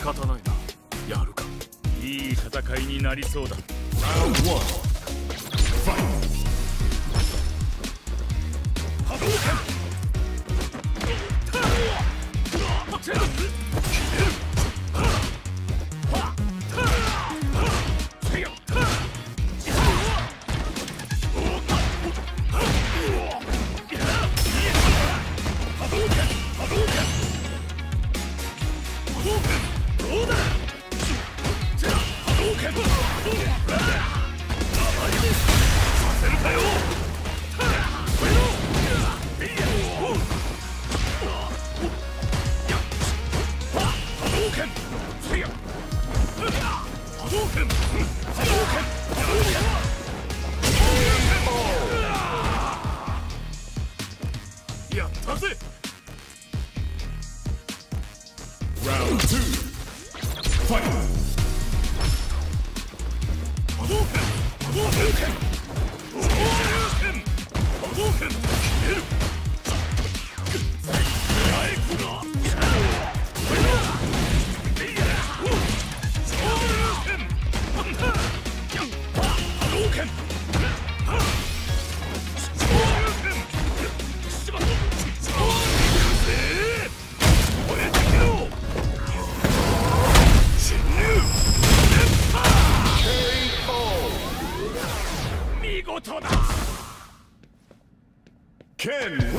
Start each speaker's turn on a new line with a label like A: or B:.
A: 方ないな。やるか。いい戦いになりそうだ。
B: Round 1 Fight!
A: 波動拳。やったぜ。
B: Round 2 Fight!
A: 波動拳。波動拳。波動拳。消える。見事だ。
B: Ken